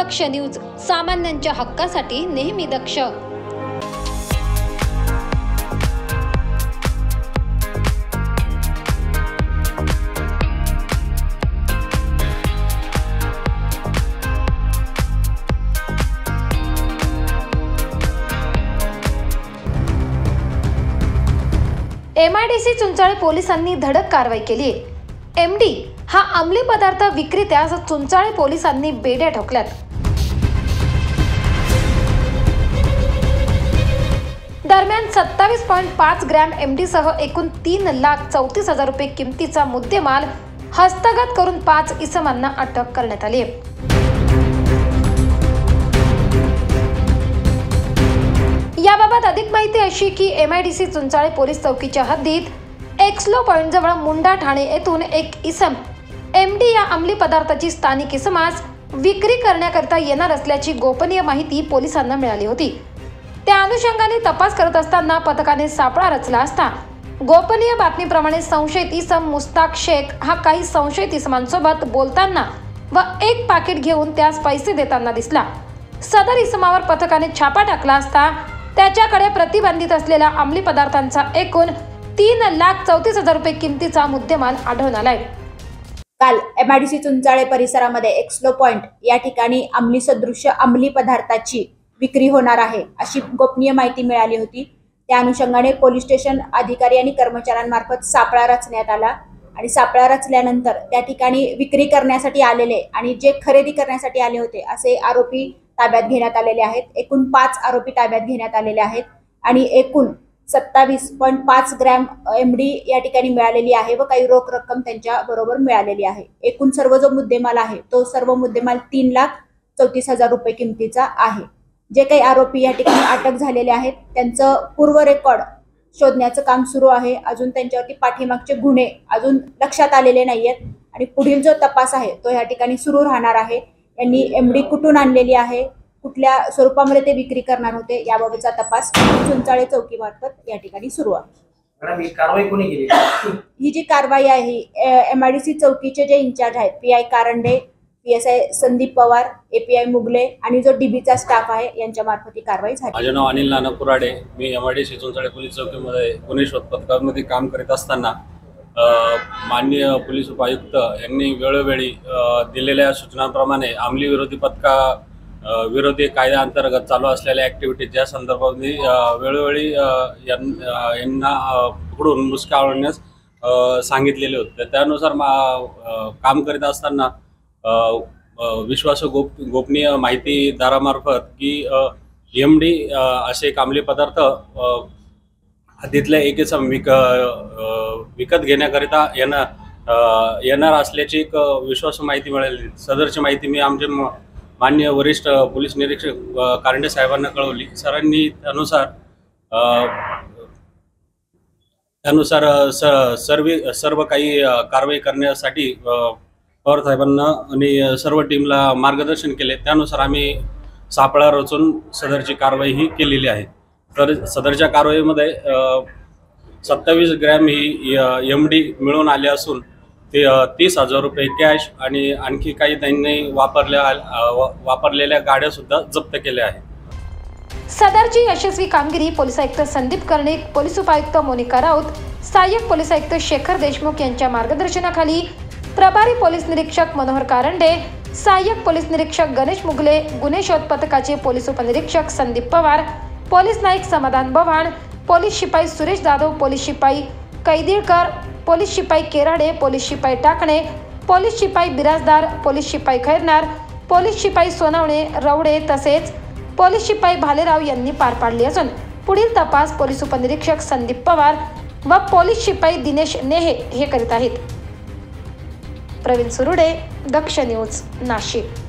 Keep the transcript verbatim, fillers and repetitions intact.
दक्ष news, सामान्यांच्या हक्कासाठी नेहमी दक्ष। M I D C Chunchale पोलिसांनी धडक कारवाई केली आहे। एम डी हा अंमली पदार्थ विक्रेत्यास चुंचाळे पोलिसांनी बेड्या ठोकल्यात। दरम्यान सत्तावीस पॉइंट पाच ग्रॅम एम डी सह एकूण तीन लाख चौतीस हजार रुपये किमतीचा मुद्देमाल हस्तगत करून पाच इसमांना अटक करण्यात आली आहे। याबाबत अधिक माहिती अशी की M I D C Chunchale पोलीस चौकीच्या हद्दीत एक्सलो पॉइंट जवळ मुंडा ठाणे येथून एक इसम एम डी या अंमली पदार्थाची स्थानिक इसमास विक्री करण्याकरिता येणार असल्याची गोपनीय माहिती पोलिसांना मिळाली होती। त्या अनुषंगाने तपास करत असताना पथकाने सापळा रचला असता गोपनीय बातमीप्रमाणे संशयित इसम मुस्ताक शेख हा काही संशयित इसमांसोबत बोलताना व एक पाकिट घेऊन त्यास पैसे देताना दिसला। सदर इसमावर पथकाने छापा टाकला असता त्याच्याकडे प्रतिबंधित असलेल्या अंमली पदार्थांचा एकूण तीन लाख चौतीस हजार रुपये किमतीचा मुद्देमाल आढळून आलाय। काल M I D C Chunchale परिसरामध्ये एक्सलो पॉइंट या ठिकाणी अंमली सदृश्य अंमली पदार्थाची विक्री होणार आहे अशी गोपनीय माहिती मिळाली होती। त्या अनुषंगाने पोलीस स्टेशन अधिकारी आणि कर्मचाऱ्यांमार्फत सापळा रचण्यात आला आणि सापळा रचल्यानंतर त्या ठिकाणी विक्री करण्यासाठी आलेले आणि जे खरेदी करण्यासाठी आले होते असे आरोपी ताब्यात घेण्यात आलेले आहेत। एकूण पाच आरोपी ताब्यात घेण्यात आलेले आहेत आणि एकूण सत्तावीस पॉइंट पाच ग्रॅम एम डी या ठिकाणी मिळालेली आहे व काही रोख रक्कम त्यांच्या बरोबर मिळालेली आहे। एकूण सर्व जो मुद्देमाल आहे तो सर्व मुद्देमाल तीन लाख चौतीस हजार रुपये किमतीचा आहे। जे काही आरोपी या ठिकाणी अटक झालेले आहेत त्यांचं पूर्व रेकॉर्ड शोधण्याचं काम सुरू आहे। अजून त्यांच्यावरती पाठीमागचे गुन्हे अजून लक्षात आलेले नाहीयेत आणि पुढील जो तपास आहे तो या ठिकाणी सुरू राहणार आहे। यांनी एम डी कुठून आणलेली आहे, कुठल्या स्वरूपामध्ये ते विक्री करणार होते याबाबतचा तपास चुंचाळे चौकीमार्फत या ठिकाणी सुरू आहे। मॅडम, ही कारवाई कोणी केली? ही जी कारवाई आहे एम आय डी सी चौकीचे जे इंचार्ज आहेत P I Karande, P S I Sandeep Pawar, A P I Mugle आणि जो डीबीचा स्टाफ आहे यांच्या मार्फत ही कारवाई झाली। माझे नाव अनिल नाना कुराडे, मी M I D C Chunchale पोलीस चौकीमध्ये गुन्हे शोध पथकामध्ये काम करीत असताना माननीय पोलीस उपायुक्त यांनी वेळोवेळी दिलेल्या सूचनांप्रमाणे अंमली विरोधी पथका विरोधी कायद्याअंतर्गत चालू असलेल्या ॲक्टिव्हिटीज या संदर्भामध्ये वेळोवेळी यांना पकडून मुसक्या आवळण्यास सांगितलेले होते। त्यानुसार काम करीत असताना विश्वासू गोप गोपनीय माहितीदारामार्फत की एम डी असे एक अंमली पदार्थ हद्दीतल्या एक इसम विक विकत घेण्याकरिता येणार येणार असल्याची एक विश्वासू माहिती मिळाली। सदरची माहिती मी आमचे माननीय वरिष्ठ पोलीस निरीक्षक कारंडे साहेबांना कळवली। सरांनी त्यानुसार त्यानुसार सर्व सर्व काही कारवाई करण्यासाठी पवार साहेबांना आणि सर्व टीमला मार्गदर्शन केले। त्यानुसार आम्ही सापळा रचून सदरची कारवाई ही केलेली आहे। तर सदरच्या कारवाईमध्ये सत्तावीस ग्रॅम ही एम डी मिळून आले असून ते तीस हजार रुपये कॅश आणि आणखी काही त्यांनी वापरल्या वापरलेल्या गाड्या सुद्धा जप्त केल्या आहेत। सदरची यशस्वी कामगिरी पोलीस आयुक्त संदीप कर्णिक, पोलीस उपायुक्त मोनिका राऊत, सहाय्यक पोलीस आयुक्त शेखर देशमुख यांच्या मार्गदर्शनाखाली प्रभारी पोलीस निरीक्षक मनोहर कारंडे, सहाय्यक पोलीस निरीक्षक गणेश मुगले, गुन्हे शोध पथकाचे पोलीस उपनिरीक्षक संदीप पवार, पोलीस नाईक समाधान बव्हाण, पोलीस शिपाई सुरेश जाधव, पोलीस शिपाई कैदिळकर, पोलीस शिपाई केराडे, पोलीस शिपाई टाकणे, पोलीस शिपाई बिराजदार, पोलीस शिपाई खैरनार, पोलीस शिपाई सोनावणे रवडे तसेच पोलीस शिपाई भालेराव यांनी पार पाडली असून पुढील तपास पोलीस उपनिरीक्षक संदीप पवार व पोलीस शिपाई दिनेश नेहे हे करीत आहेत। प्रवीण सुरुडे, दक्ष न्यूज, नाशिक।